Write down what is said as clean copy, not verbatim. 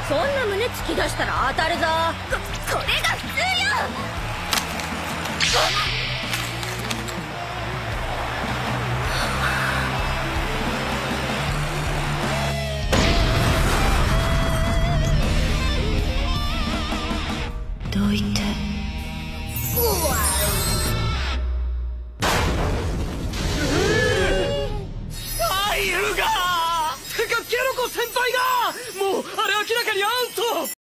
そんな胸突き出したら当たるぞ。これが普通よ。どいて。 タイルが！てかケロコ先輩が！もうあれ明らかにアウト！